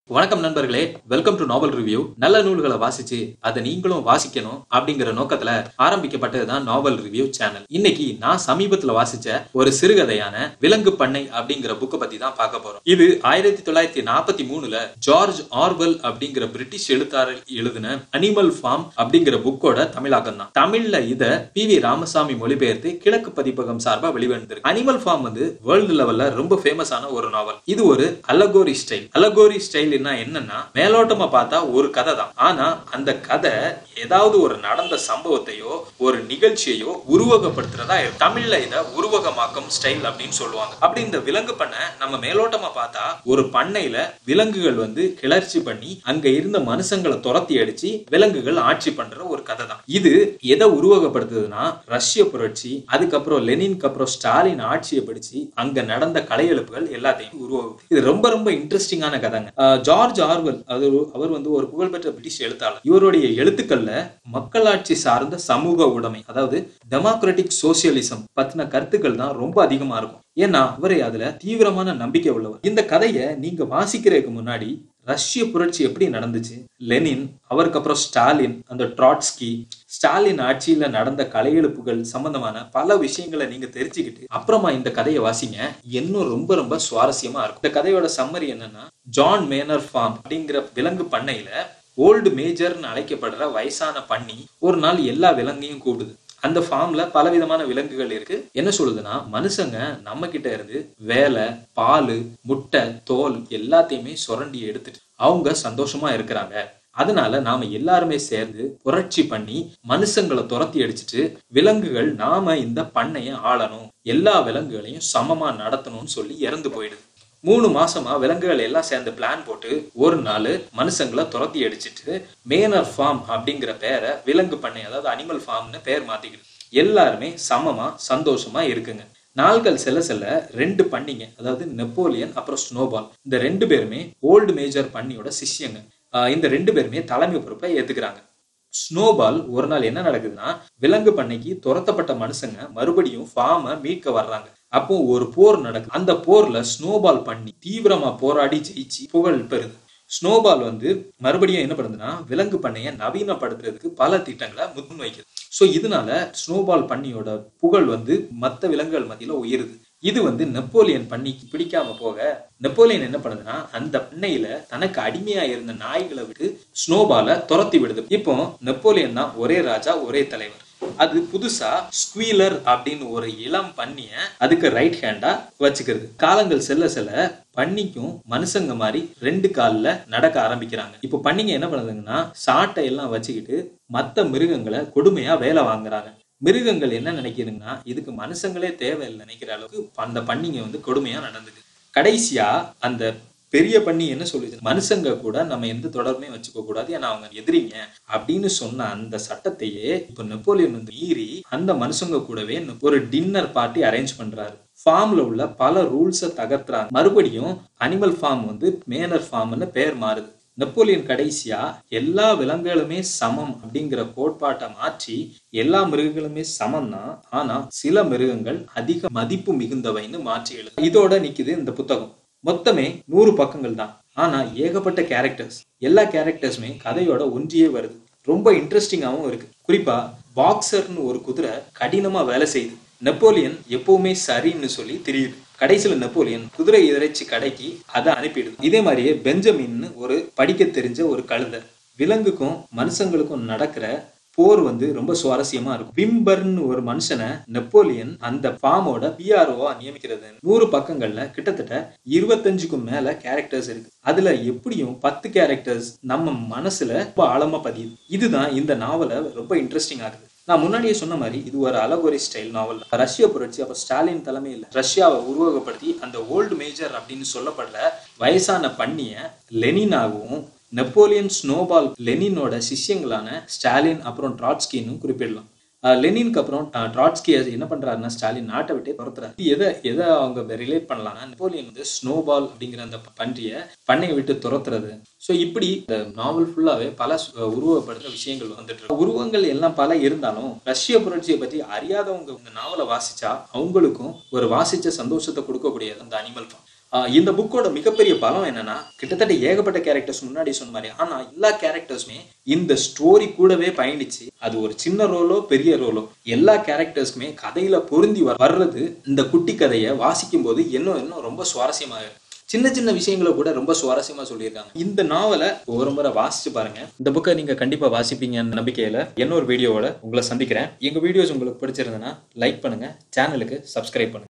வணக்கம் நண்பர்களே, welcome to novel review. நல்ல நூல்களை வாசிச்சு அதை நீங்களும் வாசிக்கணும் அப்படிங்கிற நோக்கத்துல ஆரம்பிக்கப்பட்டதுதான் நாவல் ரிவ்யூ சேனல். இன்னைக்கு நான் சமீபத்துல வாசிச்ச ஒரு சிறுகதையான விலங்கு பண்ணை அப்படிங்கிற புக்கை பத்தி தான் பார்க்க போறோம். இது 1943 ஜார்ஜ் ஆர்வெல் அப்படிங்கிற பிரிட்டிஷ் எழுத்தாளர் எழுதின அனிமல் ஃபார்ம் அப்படிங்கிற புக்கோட தமிழாக்கம் தான். தமிழ்ல இத PV ராமசாமி மொழிபெயர்த்து கிழக்கு பதிப்பகம் சார்பா வெளிவந்திருக்கு. அனிமல் ஃபார்ம் வந்து வேர்ல்டு லெவல்ல ரொம்ப ஃபேமஸான ஒரு நாவல். இது ஒரு அலகோரி ஸ்டைல் என்னன்னா, மேலோட்டமா பார்த்தா ஒரு கதை தான். ஆனா அந்த கதை ஏதாவது ஒரு நடந்த சம்பவத்தையோ ஒரு நிகழ்ச்சியையோ உருவகப்படுத்துறதா தமிழ்ல இத உருவகமாக்கம் ஸ்டைல் அப்படின்னு சொல்லுவாங்க. அப்படி இந்த விலங்கு பண்ணை நம்ம மேலோட்டமா பார்த்தா ஒரு பண்ணையில விலங்குகள் வந்து கிளர்ச்சி பண்ணி அங்க இருந்த மனுஷங்களை துரத்தி அடிச்சு விலங்குகள் ஆட்சி பண்ற ஒரு கதை தான். இது எதை உருவகப்படுத்துதுன்னா, ரஷ்ய புரட்சி, அதுக்கப்புறம் லெனினுக்கு அப்புறம் ஸ்டாலின் ஆட்சியை பிடிச்சு அங்க நடந்த கலையெழுப்புகள் எல்லாத்தையும் உருவகம். இது ரொம்ப ரொம்ப இன்ட்ரெஸ்டிங்கான கதைங்க. ஜார்ஜ் ஆர்வெல் அவர் வந்து ஒரு புகழ்பெற்ற பிரிட்டிஷ் எழுத்தாளர். இவருடைய எழுத்துக்கள்ல மக்களாட்சி சார்ந்த சமூக உடைமை, அதாவது டெமோக்ராட்டிக் சோசியலிசம் பத்தின கருத்துக்கள் தான் ரொம்ப அதிகமா இருக்கும். ஏன்னா அவரை அதுல தீவிரமான நம்பிக்கை உள்ளவர். இந்த கதையை நீங்க வாசிக்கிறதுக்கு முன்னாடி ரஷ்ய புரட்சி எப்படி நடந்துச்சு, லெனின், அவருக்கு அப்புறம் ஸ்டாலின், அந்த ட்ராட்ஸ்கி, ஸ்டாலின் ஆட்சியில நடந்த கலையெழுப்புகள் சம்பந்தமான பல விஷயங்களை நீங்க தெரிஞ்சுக்கிட்டு அப்புறமா இந்த கதையை வாசிங்க. இன்னும் ரொம்ப ரொம்ப சுவாரஸ்யமா இருக்கும். இந்த கதையோட சம்மரி என்னன்னா, ஜான் மேனர் ஃபார்ம் அப்படிங்கிற விலங்கு பண்ணையில ஓல்டு மேஜர்னு அழைக்கப்படுற வயசான பண்ணி ஒரு நாள் எல்லா விலங்கையும் கூப்பிடுது. அந்த ஃபார்ம்ல பலவிதமான விலங்குகள் இருக்கு. என்ன சொல்லுதுன்னா, மனுஷங்க நம்ம கிட்ட இருந்து வேலை, பால், முட்டை, தோல் எல்லாத்தையுமே சுரண்டி எடுத்துட்டு அவங்க சந்தோஷமா இருக்கிறாங்க. அதனால நாம எல்லாருமே சேர்ந்து புரட்சி பண்ணி மனுஷங்களை துரத்தி அடிச்சுட்டு விலங்குகள் நாம இந்த பண்ணைய ஆளணும், எல்லா விலங்குகளையும் சமமா நடத்தணும்னு சொல்லி இறந்து போயிடுது. 3 மாசமா விலங்குகள் எல்லாம் சேர்ந்து பிளான் போட்டு ஒரு நாள் மனுஷங்களை துரத்தி அடிச்சுட்டு மேனர் ஃபார்ம் அப்படிங்கிற பேரை விலங்கு பண்ணை, அதாவது அனிமல் ஃபார்ம்னு பேர் மாத்திக்கிட்டு எல்லாருமே சமமா சந்தோஷமா இருக்குங்க. நாள்கள் செல்ல செல்ல 2 பண்ணிங்க, அதாவது நெப்போலியன் அப்புறம் ஸ்னோபால், இந்த 2 பேருமே ஓல்டு மேஜர் பண்ணியோட சிஷ்யங்க. இந்த 2 பேருமே தலைமை பொறுப்பை ஏத்துக்கிறாங்க. ஸ்னோபால் ஒரு நாள் என்ன நடக்குதுன்னா, விலங்கு பண்ணைக்கு துரத்தப்பட்ட மனுஷங்க மறுபடியும் ஃபார்மை மீட்க வர்றாங்க. அப்போ ஒரு போர் நடக்குது. அந்த போர்ல ஸ்னோபால் பண்ணி தீவிரமா போராடி ஜெயிச்சு புகழ் பெறுது. ஸ்னோபால் வந்து மறுபடியும் என்ன பண்ணுதுன்னா, விலங்கு பண்ணைய நவீனப்படுத்துறதுக்கு பல திட்டங்களை முன்வைக்குது. சோ இதனால ஸ்னோபால் பண்ணியோட புகழ் வந்து மற்ற விலங்குகள் மத்தியில உயருது. இது வந்து நெப்போலியன் பண்ணிக்கு பிடிக்காம போக, நெப்போலியன் என்ன பண்ணுதுன்னா, அந்த பண்ணையில தனக்கு அடிமையா இருந்த நாய்களை விட்டு ஸ்னோபாலை துரத்தி விடுது. இப்போ நெப்போலியன் தான் ஒரே ராஜா, ஒரே தலைவர். அது புதுசா ஸ்குவீலர் அப்படின்னு ஒரு இளம் பண்ணிய அதுக்கு ரைட் ஹேண்டா வச்சுக்கிறது. காலங்கள் செல்ல செல்ல பண்ணிக்கும் மனுஷங்க மாதிரி 2 கால்ல நடக்க ஆரம்பிக்கிறாங்க. இப்போ பண்ணிங்க என்ன பண்ணுதுங்கன்னா, சாட்டை எல்லாம் வச்சுக்கிட்டு மத்த மிருகங்களை கொடுமையா வேலை வாங்குறாங்க. மிருகங்கள் என்ன நினைக்கிறதுன்னா, இதுக்கு மனுஷங்களே தேவையில்லை நினைக்கிற அளவுக்கு அந்த பண்ணிங்க வந்து கொடுமையா நடந்துக்கு. கடைசியா அந்த பெரிய பண்ணி என்ன சொல்லுது, மனுஷங்க கூட நம்ம எந்த தொடர்புமே வச்சுக்க கூடாது, ஏன்னா அவங்க எதிரிங்க அப்படின்னு சொன்ன அந்த சட்டத்தையே இப்ப நெப்போலியன் வந்து மீறி அந்த மனுஷங்க கூடவே ஒரு டின்னர் பார்ட்டி அரேஞ்ச் பண்றாரு. ஃபார்ம்ல உள்ள பல ரூல்ஸை தகர்த்துறாங்க. மறுபடியும் அனிமல் ஃபார்ம் வந்து மேனர் ஃபார்ம்னு பேர் மாறுது. நெப்போலியன் கடைசியா எல்லா விலங்குகளுமே சமம் அப்படிங்கிற கோட்பாட்டை மாற்றி எல்லா மிருகங்களுமே சமம் தான், ஆனா சில மிருகங்கள் அதிக மதிப்பு மிகுந்தவைன்னு மாற்றி எழுது. இதோட நிக்குது இந்த புத்தகம். மொத்தமே 100 பக்கங்கள் தான். ஆனா ஏகப்பட்ட கேரக்டர்ஸ், எல்லா கேரக்டர்ஸுமே கதையோட ஒன்றியே வருது. ரொம்ப இன்ட்ரெஸ்டிங்காவும் இருக்கு. குறிப்பா பாக்ஸர்னு ஒரு குதிரை கடினமா வேலை செய்யுது. நெப்போலியன் எப்பவுமே சரின்னு சொல்லி தெரியுது. கடைசியில நெப்போலியன் குதிரை இறைச்சி கடைக்கு அதை அனுப்பிடுது. இதே மாதிரியே பெஞ்சமின் ஒரு படிக்க தெரிஞ்ச ஒரு கழுதை. விலங்குக்கும் மனுஷங்களுக்கும் நடக்கிற போர் வந்து ரொம்ப சுவாரஸ்யமா இருக்கும். விம்பர்னு ஒரு மனுஷனை நெப்போலியன் அந்த ஃபார்மோட PRO நியமிக்கிறது. 100 பக்கங்கள்ல கிட்டத்தட்ட 25க்கும் மேல கேரக்டர்ஸ் இருக்கு. அதுல எப்படியும் 10 கேரக்டர்ஸ் நம்ம மனசுல ரொம்ப ஆழமா பதியுது. இதுதான் இந்த நாவலை ரொம்ப இன்ட்ரெஸ்டிங் ஆகுது. நான் முன்னாடியே சொன்ன மாதிரி இது ஒரு அலகோரி ஸ்டைல் நாவல். ரஷ்ய புரட்சி அப்ப ஸ்டாலின் தலைமையில் ரஷ்யாவை உருவகப்படுத்தி அந்த ஓல்டு மேஜர் அப்படின்னு சொல்லப்படுற வயசான பண்ணிய லெனினாகவும், நெப்போலியன் ஸ்னோபால் லெனினோட சிஷ்யங்களான ஸ்டாலின் அப்புறம் ட்ராட்ஸ்கின்னு குறிப்பிடலாம். லெனினுக்கு அப்புறம் ட்ராட்ஸ்கி என்ன பண்றாருன்னா, ஸ்டாலின் நாட்டை விட்டே துரத்துறாரு. எதை அவங்க ரிலேட் பண்ணலாம்னா, நெப்போலியன் வந்து ஸ்னோபால் அப்படிங்கிற அந்த பண்ணையை விட்டு துரத்துறது. ஸோ இப்படி இந்த நாவல் ஃபுல்லாவே பல உருவப்படுத்துற விஷயங்கள் வந்துட்டு இருக்கு. உருவங்கள் எல்லாம் பல இருந்தாலும் ரஷ்ய புரட்சியை பற்றி அறியாதவங்க இந்த நாவலை வாசிச்சா அவங்களுக்கும் ஒரு வாசிச்ச சந்தோஷத்தை கொடுக்கக்கூடியது அந்த அனிமல் ஃபார்ம். இந்த புக்கோட மிகப்பெரிய பலம் என்னன்னா, கிட்டத்தட்ட ஏகப்பட்ட கேரக்டர்ஸ் முன்னாடி சொன்ன மாதிரி, ஆனா எல்லா கேரக்டர்ஸுமே இந்த ஸ்டோரி கூடவே பயணிச்சு, அது ஒரு சின்ன ரோலோ பெரிய ரோலோ எல்லா கேரக்டர்ஸ்க்குமே கதையில பொருந்தி வர்றது இந்த குட்டி கதையை வாசிக்கும் போது இன்னும் ரொம்ப சுவாரஸ்யமாக இருக்கு. சின்ன சின்ன விஷயங்களை கூட ரொம்ப சுவாரஸ்யமா சொல்லியிருக்காங்க. இந்த நாவலை ஒரு முறை வாசிச்சு பாருங்க. இந்த புக்கை நீங்க கண்டிப்பா வாசிப்பீங்கன்னு நம்பிக்கையில இன்னொரு வீடியோவோட உங்களை சந்திக்கிறேன். எங்க வீடியோஸ் உங்களுக்கு பிடிச்சிருந்ததுன்னா லைக் பண்ணுங்க, சேனலுக்கு சப்ஸ்கிரைப் பண்ணுங்க.